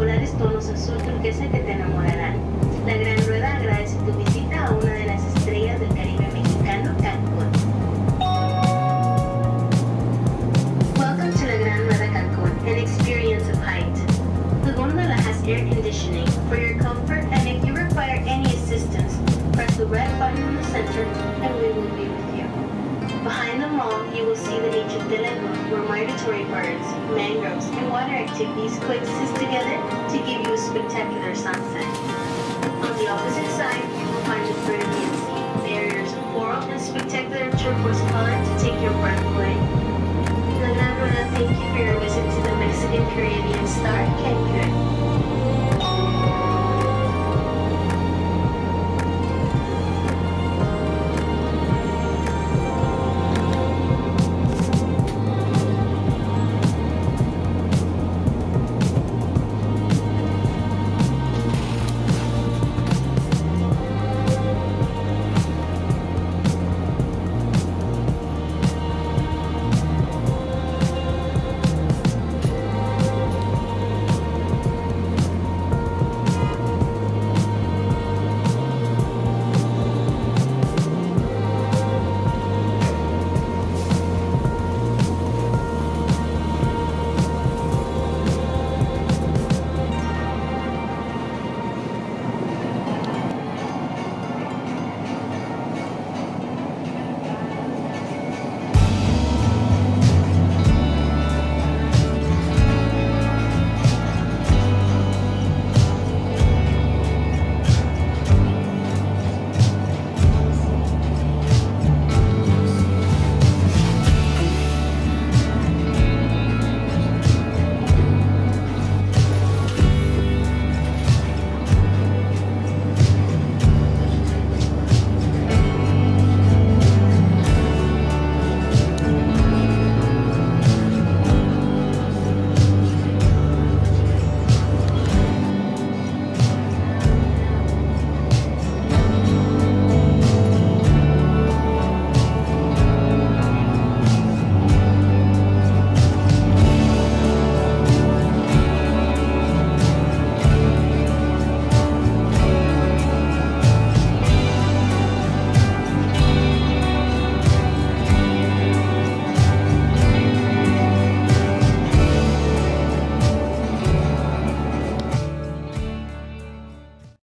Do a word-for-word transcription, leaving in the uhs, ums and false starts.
espectaculares tonos azul turquesa que te enamorarán. La Gran Rueda agradece tu visita a una de las estrellas del Caribe mexicano, Cancún. Welcome to La Gran Rueda Cancún, an experience of height. The gondola has air conditioning for your comfort, and if you require any assistance, press the red button in the center and we will be with you. Behind the mall, you will see the beach of Telengo, where migratory birds, mangroves, and water activities coexist together to give you a spectacular sunset. On the opposite side, you will find the Caribbean Sea, barriers of coral and spectacular turquoise color to take your breath away. La Gran Rueda, thank you for your visit to the Mexican Caribbean star, Cancun.